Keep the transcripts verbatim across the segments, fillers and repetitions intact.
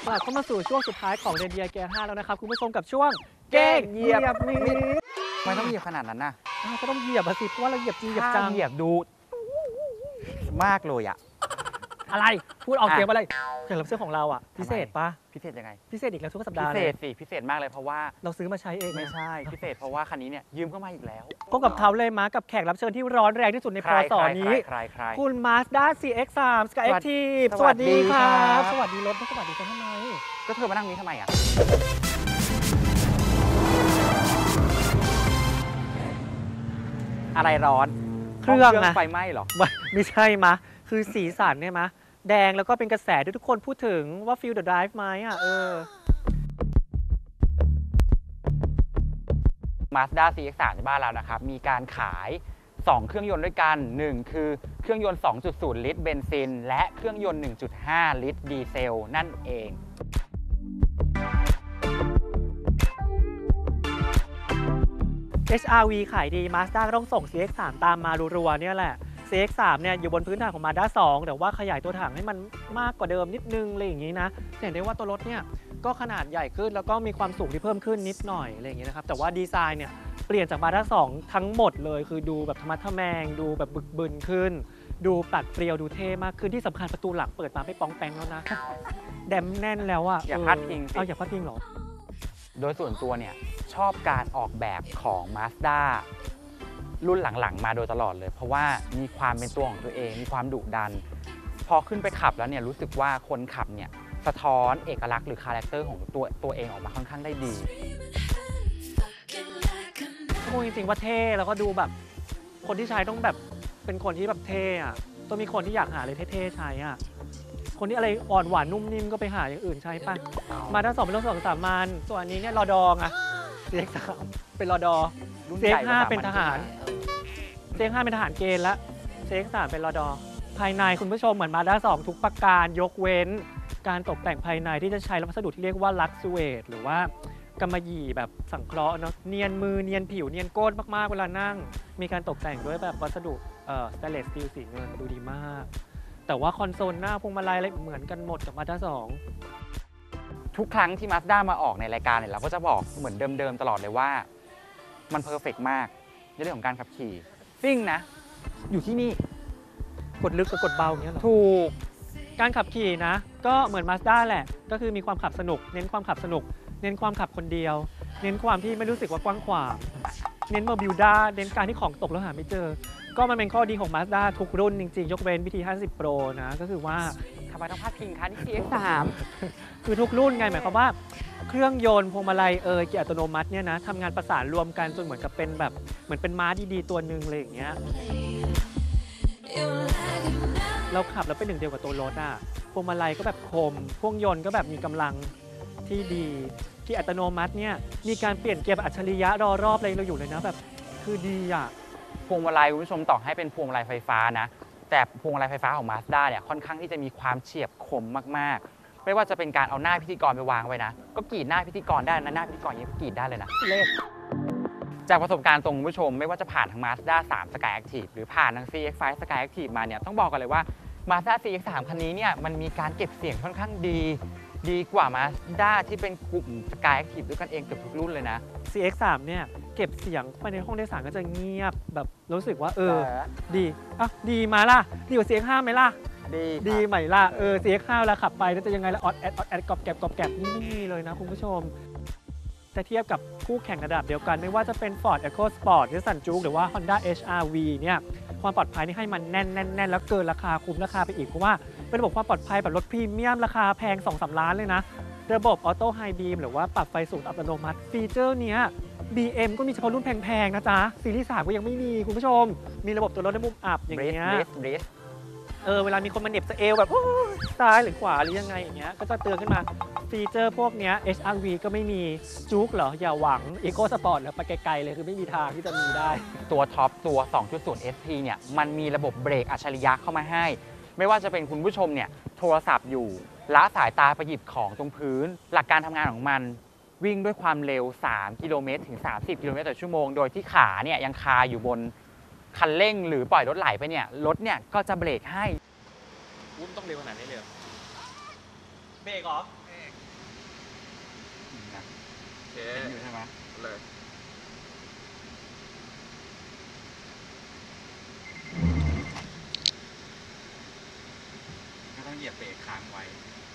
กลับเข้ามาสู่ช่วงสุดท้ายของเรนเดียร์เกียร์ห้าแล้วนะครับคุณผู้ชมกับช่วงเก้งเหยียบนี้ไม่ต้องเหยียบขนาดนั้นนะก็ต้องเหยียบสิเพราะว่าเราเหยียบจริงเหยียบจังเหยียบดูมากเลยอะอะไรพูดออกเสียงอะไรแขกรับเชิญของเราอ่ะพิเศษปะพิเศษยังไงพิเศษอีกแล้วทุกสัปดาห์พิเศษสิพิเศษมากเลยเพราะว่าเราซื้อมาใช้เองไม่ใช่พิเศษเพราะว่าคันนี้เนี่ยยืมเข้ามาอีกแล้วพบกับเขาเลยมากับแขกรับเชิญที่ร้อนแรงที่สุดในพศนี้คุณ Mazda ซี เอ็กซ์ สาม Skyactiv สวัสดีครับสวัสดีรถสวัสดีกันทำไมก็เธอมานั่งนี้ทำไมอ่ะอะไรร้อนเครื่องนะไฟไหม้หรอไม่ใช่มะคือสีสันเนี่ยมะแดงแล้วก็เป็นกระแสที่ทุกคนพูดถึงว่า Feel the Drive ไหมอ่ะเออ Mazda ซี เอ็กซ์ สาม ในบ้านเรานะครับมีการขายสองเครื่องยนต์ด้วยกันหนึ่งคือเครื่องยนต์ สองจุดศูนย์ ลิตรเบนซินและเครื่องยนต์ หนึ่งจุดห้า ลิตรดีเซลนั่นเองเอช อาร์ วี ขายดี Mazda ก็ต้องส่ง ซี เอ็กซ์ สาม ตามมารัวๆเนี่ยแหละ ซี เอ็กซ์ สาม เนี่ยอยู่บนพื้นฐานของ Mazda สอง แต่ว่าขยายตัวถังให้มันมากกว่าเดิมนิดนึงอะไรอย่างนี้นะเห็นได้ว่าตัวรถเนี่ยก็ขนาดใหญ่ขึ้นแล้วก็มีความสูงที่เพิ่มขึ้นนิดหน่อยอะไรอย่างนี้นะครับแต่ว่าดีไซน์เนี่ยเปลี่ยนจาก Mazda สอง ทั้งหมดเลยคือดูแบบธรรมะทะแมงดูแบบบึกบึนขึ้นดูปัดเปรียวดูเท่มากขึ้นที่สำคัญประตูหลังเปิดมาไม่ป้องแป้งแล้วนะแดมแน่นแล้วอ่ะอย่าพลาดพิงเอาอย่าพลาดพิงหรอโดยส่วนตัวเนี่ยชอบการออกแบบของ Mazda รุ่นหลังๆมาโดยตลอดเลยเพราะว่ามีความเป็นตัวของตัวเองมีความดุดันพอขึ้นไปขับแล้วเนี่ยรู้สึกว่าคนขับเนี่ยสะท้อนเอกลักษณ์หรือคาแรคเตอร์ของตัวตัวเองออกมาค่อนข้างได้ดีพูดจริงๆว่าเท่แล้วก็ดูแบบคนที่ใช้ต้องแบบเป็นคนที่แบบเท่อะต้องมีคนที่อยากหาอะไรเท่ๆใช้อะคนที่อะไรอ่อนหวานนุ่มนิ่มก็ไปหาอย่างอื่นใช้ป่ะมาถ้าสองเป็นรถสองสามัญส่วนอันนี้เนี่ยรอดองอะเซียกสามเป็นรอดอเซียกห้าเป็นทหารเซียกห้าเป็นทหารเกณฑ์และเซียกสามเป็นรอดอภายในคุณผู้ชมเหมือนมาด้าสองทุกประการยกเว้นการตกแต่งภายในที่จะใช้วัสดุที่เรียกว่าลักซูเวตหรือว่ากำมะหยี่แบบสังเคราะห์เนาะเนียนมือเนียนผิวเนียนก้นมากๆเวลานั่งมีการตกแต่งด้วยแบบวัสดุเอ่อสแตนเลสสตีลสีเงินดูดีมากแต่ว่าคอนโซลหน้าพวงมาลัยอะไรเหมือนกันหมดกับมาด้าสองทุกครั้งที่ Mazda มาออกในรายการเนี่ยเราก็จะบอกเหมือนเดิมๆตลอดเลยว่ามันเพอร์เฟกต์มากในเรื่องของการขับขี่ซิ่งนะอยู่ที่นี่กดลึกกับกดเบาอย่างเงี้ยหรอถูกการขับขี่นะก็เหมือน Mazda แหละก็คือมีความขับสนุกเน้นความขับสนุกเน้นความขับคนเดียวเน้นความที่ไม่รู้สึกว่ากว้างขวางเน้นโมบิลด้าเน้นการที่ของตกแล้วหาไม่เจอก็มันเป็นข้อดีของ Mazda ทุกรุ่นจริงๆยกเว้น บี ที ห้าสิบ Pro นะก็คือว่าทำไมต้องพลาดพิงคะที่ ซี เอ็กซ์ สามคือทุกรุ่นไงหมายความว่าเครื่องยนต์พวงมาลัยเออเกียร์อัตโนมัติเนี่ยนะทำงานประสานรวมกันจนเหมือนกับเป็นแบบเหมือนเป็นม้าดีๆตัวหนึ่งเลยอย่างเงี้ยเราขับแล้วเป็นหนึ่งเดียวกับตัวรถอ่ะพวงมาลัยก็แบบคมพวงยนต์ก็แบบมีกำลังที่ดีที่อัตโนมัติเนี่ยมีการเปลี่ยนเกียร์แบบอัจฉริยะรอรอบอะไรเราอยู่เลยนะแบบคือดีอ่ะพวงมาลัยคุณผู้ชมต่อให้เป็นพวงมาลัยไฟฟ้านะแต่พวงมาลัยไฟฟ้าของ Mazda เนี่ยค่อนข้างที่จะมีความเฉียบคมมากๆไม่ว่าจะเป็นการเอาหน้าพิธีกรไปวางไว้นะก็กรีดหน้าพิธีกรได้นะหน้าพิธีกรยังกรีดได้เลยนะเล่จากประสบการณ์ตรงคุณผู้ชมไม่ว่าจะผ่านทาง Mazda สาม Skyactiv หรือผ่านทาง ซี เอ็กซ์ ไฟว์ Skyactiv มาเนี่ยต้องบอกกันเลยว่า Mazda ซี เอ็กซ์ สาม คันนี้เนี่ยมันมีการเก็บเสียงค่อนข้างดีดีกว่า Mazda ที่เป็นกลุ่ม Skyactiv ด้วยกันเองเกือบทุกรุ่นเลยนะซี เอ็กซ์ สาม เนี่ยเก็บเสียงภายในห้องโดยสารก็จะเงียบแบบรู้สึกว่าเออดีอ่ะดีมาล่ะดีกว่า ซี เอ็กซ์ ห้า ไหมล่ะดีดีใหม่ล่ะเออ ซี เอ็กซ์ ห้า แล้วขับไปแล้วจะยังไงล่ะออดแอดออดแอดกรอบแกรบกรอบแกรบนี่ไม่มีเลยนะคุณผู้ชมแต่เทียบกับคู่แข่งระดับเดียวกันไม่ว่าจะเป็น Ford EcoSport Nissan Juke หรือว่า Honda เอช อาร์ วี เนี่ยความปลอดภัยนี่ให้มันแน่นแน่นแน่นแล้วเกินราคาคุ้มราคาไปอีกเพราะว่าเป็นระบบความปลอดภัยแบบรถพรีเมียมราคาแพง สองถึงสาม ล้านเลยนะระบบออโต้ไฮบีมหรือว่าปรับไฟสูงอัตโนมัติฟีเจอร์เนี้ย บี เอ็ม ก็มีเฉพาะรุ่นแพงๆนะจ๊ะซีรีส์สามก็ยังไม่มีคุณผู้ชมมีระบบตัวรถในมุมอับอย่างเงี้ยเออเวลามีคนมาเหน็บสเอลแบบซ้ายหรือขวาหรือยังไงอย่างเงี้ยก็จะเตือนขึ้นมาฟีเจอร์พวกเนี้ย เอช อาร์ วี ก็ไม่มีจู๊กเหรออย่าหวัง EcoSport เหรอไปไกลๆเลยคือไม่มีทางที่จะมีได้ตัวท็อปตัว สองจุดศูนย์ เอส พี เนี่ยมันมีระบบเบรกอัจฉริยะเข้ามาให้ไม่ว่าจะเป็นคุณผู้ชมเนี่ยโทรศัพท์อยู่ละสายตาไปหยิบของตรงพื้นหลักการทำงานของมันวิ่งด้วยความเร็วสามกิโลเมตรถึงสามสิบกิโลเมตรต่อชั่วโมงโดยที่ขาเนี่ยยังคาอยู่บนคันเร่งหรือปล่อยรถไหลไปเนี่ยรถเนี่ยก็จะเบรกให้วุ้นต้องเร็วขนาดนี้เลยเบรกเหรอนะโอเคเห็นอยู่ใช่ไหมเลยก็ต้องเหยียบเบรกค้างไว้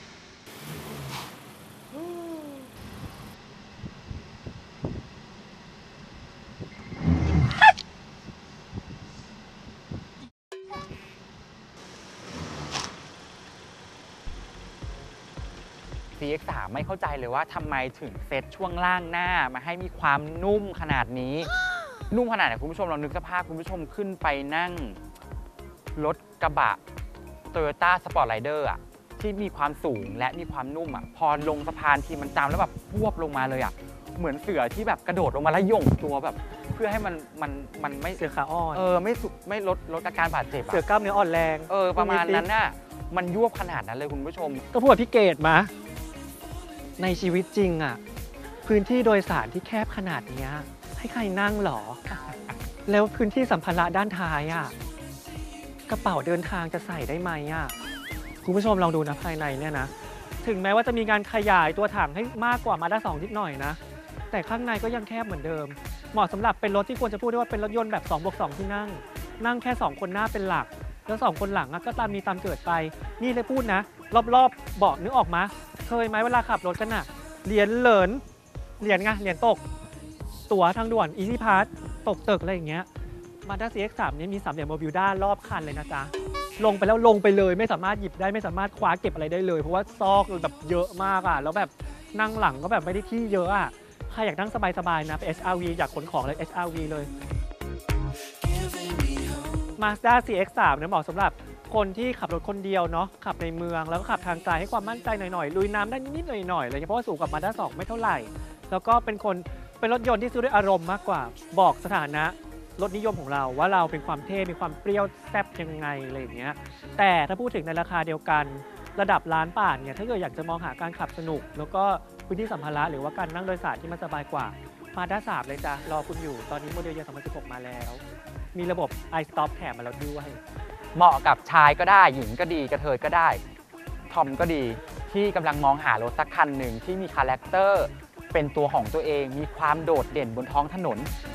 ซี เอ็กซ์ สาม ไม่เข้าใจเลยว่าทำไมถึงเซตช่วงล่างหน้ามาให้มีความนุ่มขนาดนี้ นุ่มขนาดไหนคุณผู้ชมลองนึกสภาพคุณผู้ชมขึ้นไปนั่งรถกระบะ Toyota Sportrider อ่ะที่มีความสูงและมีความนุ่มอ่ะพอลงสะพานทีมันจำแล้วแบบพวบลงมาเลยอ่ะเหมือนเสือที่แบบกระโดดลงมาแล้วหย่งตัวแบบ เพื่อให้มันมันมันไม่เสือขาอ่อนเออไม่สุไม่ลดลดอาการบาดเจ็บเสืออ่ะกล้ามเนื้ออ่อนแรงเออประมาณนั้นน่ะมันยวบขนาดนั้นเลยคุณผู้ชมก็พูดกับพี่เกดมา ในชีวิตจริงอะพื้นที่โดยสารที่แคบขนาดเนี้ยให้ใครนั่งหรอ แล้วพื้นที่สัมภาระด้านท้ายอะกระเป๋าเดินทางจะใส่ได้ไหมอะคุณผู้ชมลองดูนะภายในเนี่ยนะ ถึงแม้ว่าจะมีการขยายตัวถังให้มากกว่ามาด้าสองนิดหน่อยนะ แต่ข้างในก็ยังแคบเหมือนเดิม เหมาะสำหรับเป็นรถที่ควรจะพูดได้ว่าเป็นรถยนต์แบบสองบวกสองที่นั่ง นั่งแค่สองคนหน้าเป็นหลัก แล้วสองคนหลังอะก็ตามมีตามเกิดไป นี่เลยพูดนะ รอบๆเบาะนึกออกมาเคยไหมเวลาขับรถกันอะเหรียญเหลินเหรียญไงเหรียญตก ตั๋วทางด่วน Easy Pass ตกตึกอะไรอย่างเงี้ย Mazda ซี เอ็กซ์ สาม นี้มีสามเหลี่ยมโมบิลด้ารอบคันเลยนะจ๊ะ ลงไปแล้วลงไปเลยไม่สามารถหยิบได้ไม่สามารถคว้าเก็บอะไรได้เลย เพราะว่าซอกแบบเยอะมากอะแล้วแบบนั่งหลังก็แบบไม่ได้ที่เยอะอะใครอยากนั่งสบายๆนะไป เอช อาร์ วี อยากขนของเลย เอช อาร์ วี เลย Mazda ซี เอ็กซ์ สาม เนี่ยเหมาะสำหรับคนที่ขับรถคนเดียวเนาะขับในเมืองแล้วก็ขับทางไกลให้ความมั่นใจหน่อยๆลุยน้ำได้นิดๆหน่อยๆอะไรเงี้ยเพราะว่าสูงกว่า Mazda สองไม่เท่าไหร่ แล้วก็เป็นคนเป็นรถยนต์ที่ซื้อด้วยอารมณ์มากกว่าบอกสถานะรถนิยมของเราว่าเราเป็นความเท่มีความเปรี้ยวแซ่บยังไงอะไรอย่างเงี้ยแต่ถ้าพูดถึงในราคาเดียวกันระดับล้านบาทเนี่ยถ้าเกิดอยากจะมองหาการขับสนุก แล้วก็พื้นที่สัมภาระหรือว่าการนั่งโดยสารที่มันสบายกว่า Mazda สาม เลยจ้ะรอคุณอยู่ตอนนี้โมเดลเยียร์สองพันสิบหกมาแล้วมีระบบ iStop แถมมาแล้วด้วยเหมาะกับชายก็ได้หญิงก็ดีกระเทยก็ได้ทอมก็ดีที่กำลังมองหารถสักคันหนึ่งที่มีคาแรคเตอร์เป็นตัวของตัวเองมีความโดดเด่นบนท้องถนน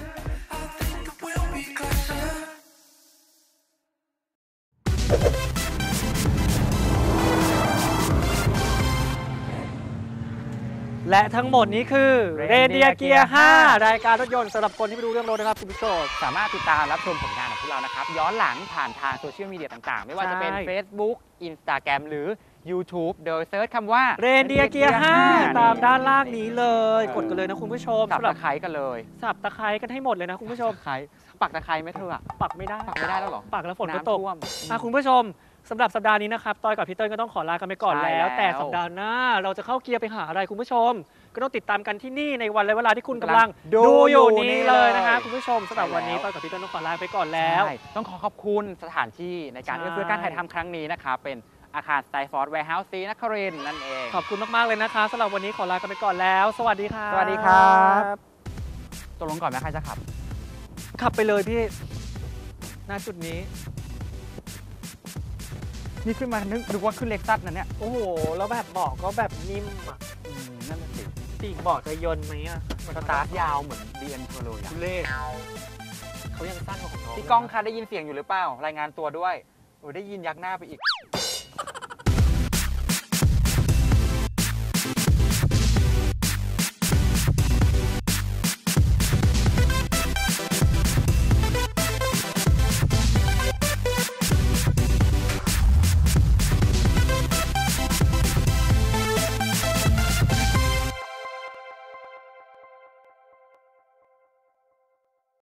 และทั้งหมดนี้คือ Radial Radial Gear Gear ห้าห้ารายการรถยนต์สำหรับคนที่ไม่รู้เรื่องรถนะครับคุณผู้ชมสามารถติดตามรับชมผลงานของพวกเรานะครับ ย้อนหลังผ่านทางโซเชียลมีเดียต่างๆ ไม่ว่าจะเป็นใช่ Facebook Instagram หรือ YouTube โดยเซิร์ชคำว่า Radial Gear ห้า ตามด้านล่างนี้เลยเออกดกันเลยนะคุณผู้ชมสับสำหรัตะบไคร้กันเลยสับตะไคร้กันให้หมดเลยนะคุณผู้ชมตะไคร้ปักตะไคร้ไหมเธออะปักไม่ได้ปักไม่ได้แล้วเหรอปักแล้วฝนก็น้ำตกท่วมอ่ะคุณผู้ชมสำหรับสัปดาห์นี้นะครับต้อยกับพี่เติ้ลก็ต้องขอลากันไปก่อนใช่แล้วแล้วแต่สัปดาห์หน้าเราจะเข้าเกียร์ไปหาอะไรคุณผู้ชม ก็ต้องติดตามกันที่นี่ในวันและเวลาที่คุณกำลังดูดูอยู่อยู่นี้นี่เลยเลยนะคะคุณผู้ชมสำหรับใช่วันนี้แล้วต้อยกับพี่เติ้ลต้องขอลาไปก่อนแล้วใช่ต้องขอขอบคุณสถานที่ในการใช่เอื้อเฟื้อการถ่ายทำครั้งนี้นะครับเป็นอาคารสไตล์ฟอร์ดแวร์เฮาส์ซีนครินทร์นั่นเองขอบคุณมาก ๆ เลยนะคะสำหรับวันนี้ขอลากันไปก่อนแล้ว สวัสดีครับสวัสดีครับตกลงก่อนไหมใครจะขับขับไปเลยพี่ณจุดนี้นี่ขึ้นมานึกดูว่าขึ้นเล็กซัสนะเนี่ยโอ้โห แล้วแบบเบาะก็แบบนิ่มอ่ะอืมนั่นน่ะสิปีกเบาะจะยนต์ไหมอ่ะสตาร์ทยาวเหมือน บี เอ็ม เธอเลยอะทุเล่เขายังสั้นกว่าของน้องพี่ก้องคะได้ยินเสียงอยู่หรือเปล่า รายงานตัวด้วยโอ้ได้ยินยักหน้าไปอีก